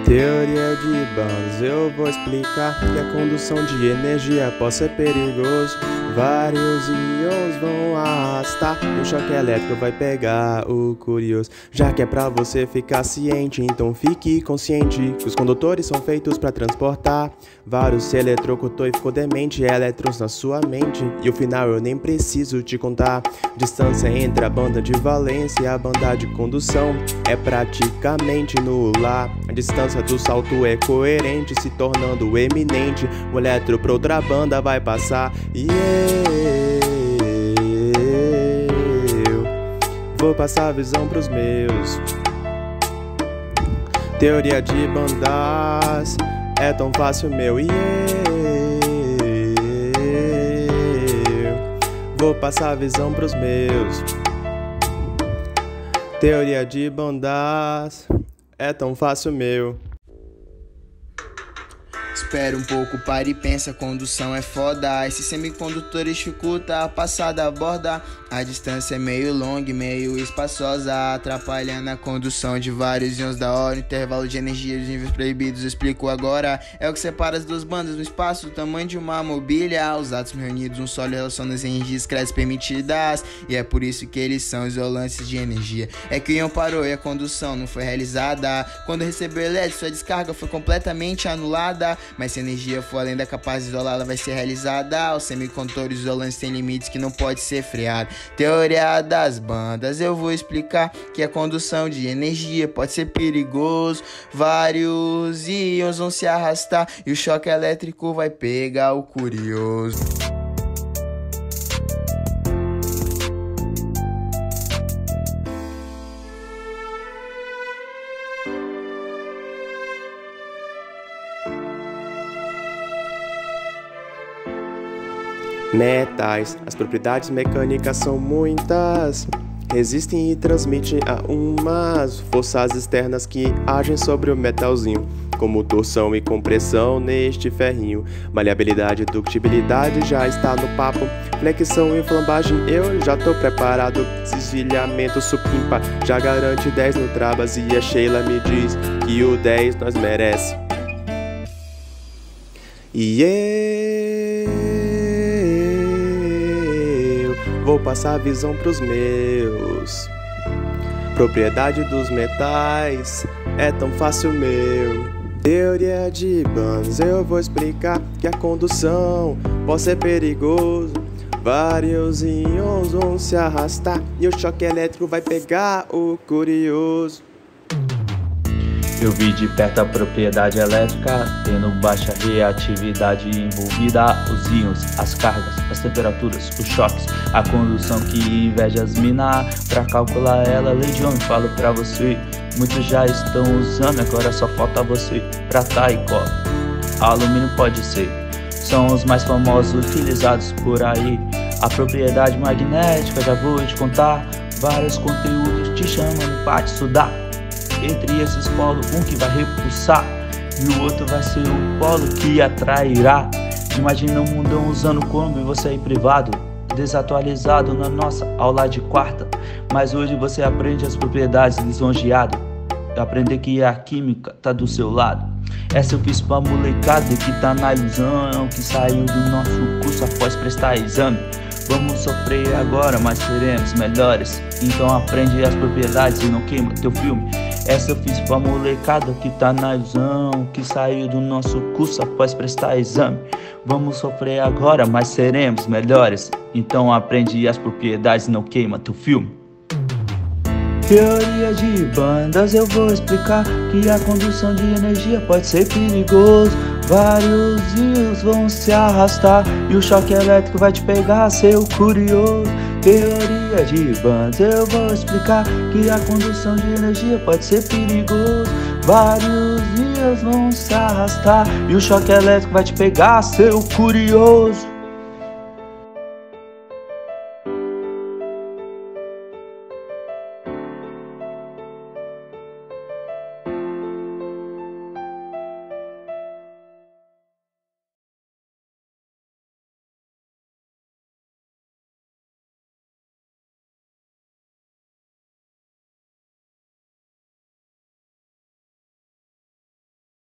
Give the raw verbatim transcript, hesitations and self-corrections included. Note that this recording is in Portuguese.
Teoria de bandas, eu vou explicar que a condução de energia pode ser perigoso. Vários íons vão arrastar e o choque elétrico vai pegar o curioso. Já que é pra você ficar ciente, então fique consciente que os condutores são feitos pra transportar. Vários se eletrocutou e ficou demente, elétrons na sua mente. E o final eu nem preciso te contar. Distância entre a banda de valência e a banda de condução é praticamente nula. A distância do salto é coerente, se tornando eminente. O elétron pra outra banda vai passar e eu vou passar a visão pros meus. Teoria de bandas é tão fácil, meu, e eu vou passar a visão pros meus. Teoria de bandas é tão fácil, meu. Espera um pouco, para e pensa, condução é foda. Esse semicondutor dificulta a passada a borda. A distância é meio longa e meio espaçosa, atrapalhando a condução de vários íons da hora. O intervalo de energia dos níveis proibidos, eu explico agora. É o que separa as duas bandas no espaço, o tamanho de uma mobília. Os átomos reunidos, um solo relaciona as energias crescem permitidas, e é por isso que eles são isolantes de energia. É que o íon parou e a condução não foi realizada. Quando recebeu elétrico, sua descarga foi completamente anulada. Mas se a energia for além da capacidade de isolar, ela vai ser realizada. Os semicondutores isolantes têm limites que não pode ser freado. Teoria das bandas, eu vou explicar que a condução de energia pode ser perigoso. Vários íons vão se arrastar e o choque elétrico vai pegar o curioso. Metais, as propriedades mecânicas são muitas, resistem e transmitem a umas forças externas que agem sobre o metalzinho, como torção e compressão neste ferrinho. Maleabilidade e ductibilidade já está no papo, flexão e flambagem eu já tô preparado. Cisilhamento supimpa já garante dez no Trabas, e a Sheila me diz que o dez nós merece. E eu vou passar a visão pros meus. Propriedade dos metais é tão fácil, meu. Teoria de bandas, eu vou explicar que a condução pode ser perigoso. Vários íons vão se arrastar e o choque elétrico vai pegar o curioso. Eu vi de perto a propriedade elétrica, tendo baixa reatividade envolvida. Os íons, as cargas, as temperaturas, os choques, a condução que inveja as minas. Pra calcular ela, lei de Ohm, falo pra você. Muitos já estão usando, agora só falta você. Prata e cobre, alumínio pode ser, são os mais famosos utilizados por aí. A propriedade magnética, já vou te contar. Vários conteúdos te chamam pra te estudar. Entre esses polos, um que vai repulsar e o outro vai ser o polo que atrairá. Imagina um mundão usando Kombi e você aí privado, desatualizado na nossa aula de quarta. Mas hoje você aprende as propriedades lisonjeado, aprender que a química tá do seu lado. Essa eu fiz pra molecada que tá na ilusão, que saiu do nosso curso após prestar exame. Vamos sofrer agora, mas seremos melhores. Então aprende as propriedades e não queima teu filme. Essa eu fiz pra molecada que tá na ilusão, que saiu do nosso curso após prestar exame. Vamos sofrer agora, mas seremos melhores. Então aprende as propriedades e não queima teu filme. Teoria de bandas, eu vou explicar que a condução de energia pode ser perigoso. Vários íons vão se arrastar e o choque elétrico vai te pegar, seu curioso. Teoria de bandas, eu vou explicar que a condução de energia pode ser perigoso. Vários íons vão se arrastar e o choque elétrico vai te pegar, seu curioso.